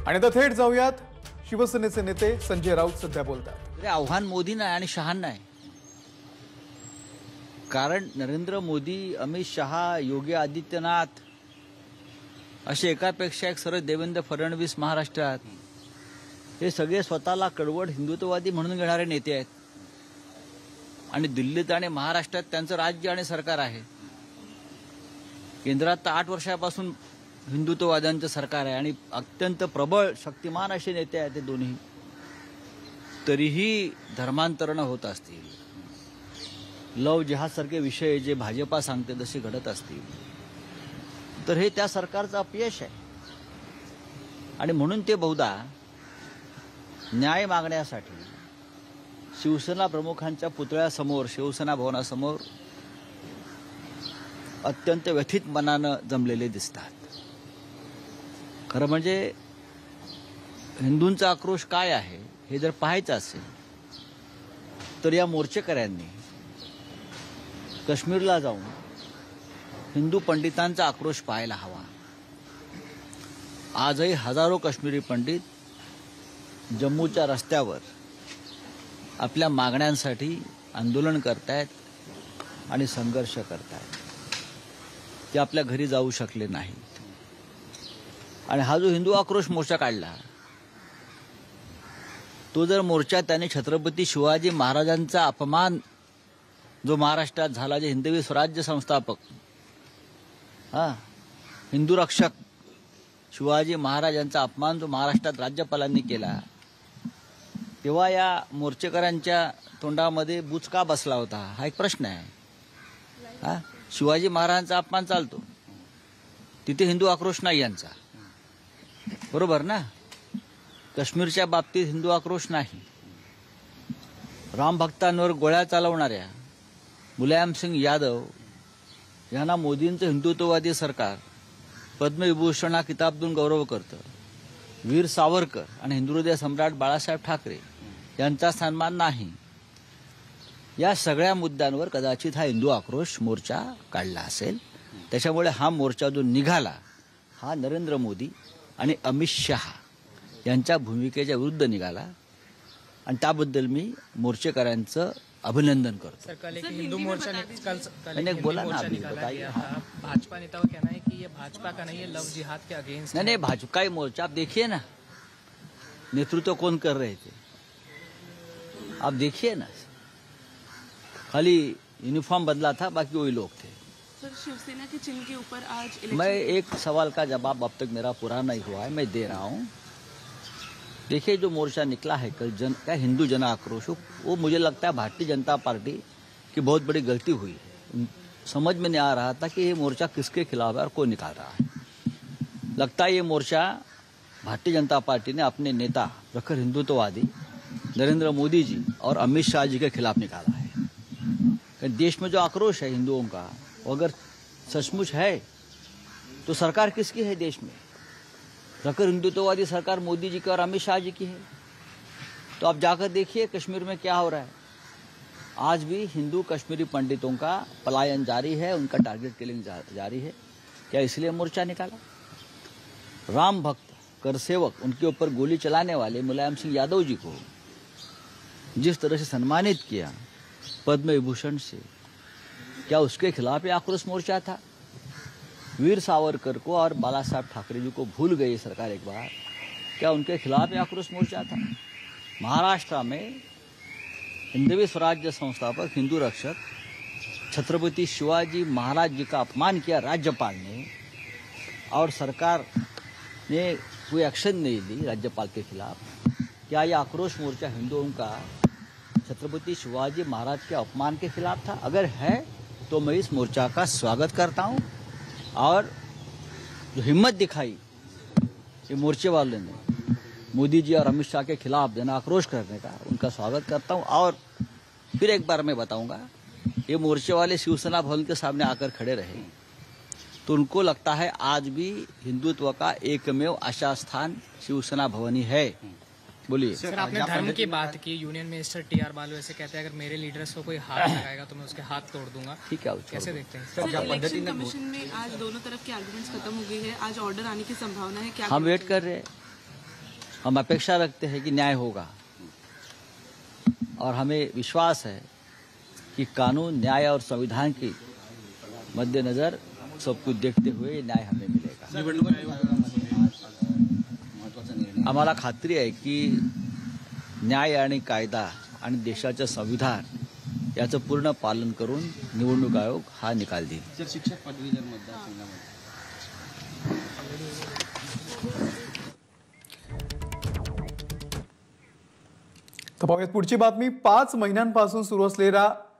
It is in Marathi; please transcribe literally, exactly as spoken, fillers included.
आणि आता थेट जाऊयात शिवसेनेचे नेते संजय राऊत सध्या बोलतात. आव्हान मोदी नाही आणि शहांना आहे. कारण नरेंद्र मोदी, अमित शहा, योगी आदित्यनाथ असे एकापेक्षा एक सरळ देवेंद्र फडणवीस महाराष्ट्रात हे सगळे स्वतःला कडवड हिंदुत्ववादी म्हणून घेणारे नेते आहेत. आणि दिल्लीत आणि महाराष्ट्रात त्यांचं राज्य आणि सरकार आहे. केंद्रात तर आठ वर्षापासून हिंदुत्ववाद्यांचं सरकार आहे आणि अत्यंत प्रबळ शक्तिमान असे नेते आहेत ते दोन्ही. तरीही धर्मांतरणं होत असतील, लव जिहादसारखे विषय जे भाजपा सांगते तसे घडत असतील, तर हे त्या सरकारचं अपयश आहे. आणि म्हणून ते बहुधा न्याय मागण्यासाठी शिवसेना प्रमुखांच्या पुतळ्यासमोर, शिवसेना भवनासमोर अत्यंत व्यथित मनानं जमलेले दिसतात. खरं म्हणजे हिंदूंचा आक्रोश काय आहे हे जर पाहायचं असेल तर या मोर्चेकऱ्यांनी काश्मीरला जाऊन हिंदू पंडितांचा आक्रोश पाहायला हवा. आजही हजारो काश्मीरी पंडित जम्मूच्या रस्त्यावर आपल्या मागण्यांसाठी आंदोलन करतायत आणि संघर्ष करतायत. ते आपल्या घरी जाऊ शकले नाहीत. आणि हा जो हिंदू आक्रोश मोर्चा काढला तो जर मोर्चा त्याने छत्रपती शिवाजी महाराजांचा अपमान जो महाराष्ट्रात झाला, जे हिंदवी स्वराज्य संस्थापक, हा हिंदू रक्षक शिवाजी महाराजांचा अपमान जो महाराष्ट्रात राज्यपालांनी केला, तेव्हा या मोर्चेकरांच्या तोंडामध्ये बुचका बसला होता हा एक प्रश्न आहे. हा शिवाजी महाराजांचा अपमान चालतो, तिथे हिंदू आक्रोश नाही यांचा, बरोबर ना. काश्मीरच्या बाबतीत हिंदू आक्रोश नाही. राम भक्तांवर गोळ्या चालवणाऱ्या मुलायमसिंग यादव यांना मोदींचं हिंदुत्ववादी सरकार पद्मविभूषण हा किताब देऊन गौरव करतं. वीर सावरकर आणि हिंदुहृदय सम्राट बाळासाहेब ठाकरे यांचा सन्मान नाही. या सगळ्या मुद्द्यांवर कदाचित हा हिंदू आक्रोश मोर्चा काढला असेल. त्याच्यामुळे हा मोर्चा जो निघाला हा नरेंद्र मोदी आणि अमित शहा यांच्या भूमिकेच्या विरुद्ध निघाला आणि त्याबद्दल मी मोर्चेकरांचं अभिनंदन करतो. सर, कल एक हिंदू मोर्चा कल कल एक बोला ना, बताइए. भाजपा नेता का कहना है कि ये भाजपा का नहीं है, लव जिहाद के अगेंस्ट. नहीं नहीं, भाजपा का ही मोर्चा आप देखिए ना, नेतृत्व कौन कर रहे थे आप देखिए ना. खाली यूनिफॉर्म बदला था, बाकी वही लोग थे. सर, शिवसेना के चिन्ह के ऊपर आज मैं एक सवाल का जवाब अब तक मेरा पूरा नहीं हुआ है, मैं दे रहा हूँ. देखिए जो मोर्चा निकला है कल जन क्या हिंदू जन आक्रोश, वो मुझे लगता है भारतीय जनता पार्टी की बहुत बड़ी गलती हुई है. समझ में नहीं आ रहा था कि ये मोर्चा किसके खिलाफ है और कौन निकाल रहा है. लगता है ये मोर्चा भारतीय जनता पार्टी ने अपने नेता प्रखर हिंदुत्ववादी नरेंद्र मोदी जी और अमित शाह जी के खिलाफ निकाला है. देश में जो आक्रोश है हिंदुओं का, वो अगर सचमुच है तो सरकार किसकी है देश में? प्रखर हिंदुत्ववादी सरकार मोदी जी की और अमित शाह जी की है. तो आप जाकर देखिए कश्मीर में क्या हो रहा है. आज भी हिंदू कश्मीरी पंडितों का पलायन जारी है, उनका टारगेट किलिंग जा, जारी है. क्या इसलिए मोर्चा निकाला? राम भक्त करसेवक उनके ऊपर गोली चलाने वाले मुलायम सिंह यादव जी को जिस तरह से सम्मानित किया पद्म विभूषण से, क्या उसके खिलाफ ये आक्रोश मोर्चा था? वीर सावरकर को और बाला साहब ठाकरे जी को भूल गई सरकार एक बार, क्या उनके खिलाफ ये आक्रोश मोर्चा था? महाराष्ट्र में हिंदवी स्वराज्य संस्थापक, हिंदू रक्षक छत्रपति शिवाजी महाराज जी का अपमान किया राज्यपाल ने और सरकार ने कोई एक्शन नहीं ली राज्यपाल के खिलाफ. क्या यह आक्रोश मोर्चा हिंदुओं का छत्रपति शिवाजी महाराज के अपमान के खिलाफ था? अगर है तो मैं इस मोर्चा का स्वागत करता हूं. और जो हिम्मत दिखाई ये मोर्चे वाले ने मोदी जी और अमित शाह के खिलाफ जन आक्रोश करने का, उनका स्वागत करता हूं. और फिर एक बार मैं बताऊंगा, ये मोर्चे वाले शिवसेना भवन के सामने आकर खड़े रहे तो उनको लगता है आज भी हिंदुत्व का एकमेव आशा स्थान शिवसेना भवन ही है. बोलिए सर, आपने धर्म की बात की. Union minister T R Baalu ऐसे कहते हैं अगर मेरे लीडर्स को कोई हाथ लगाएगा तो मैं उसके हाथ तोड़ दूंगा. ठीक है, कैसे देखते हैं? सर, इलेक्शन कमीशन में आज दोनों तरफ के आर्गुमेंट्स खत्म हो गई है. आज ऑर्डर आने की संभावना है क्या? हम वेट कर रहे हैं. हम अपेक्षा रखते हैं कि न्याय होगा और हमें विश्वास है कि कानून, न्याय और संविधान के मद्देनजर सब कुछ देखते हुए न्याय हमें मिलेगा। आम्हाला खात्री आहे की न्याय आणि कायदा आणि देशाचं संविधान याचं पूर्ण पालन करून निवडणूक आयोग हा निकाल देईल। जर शिक्षक पदवीधर मतदारसंघामध्ये तर पाहूयात पुढची बातमी। पाच महिन्यांपासून सुरू असलेला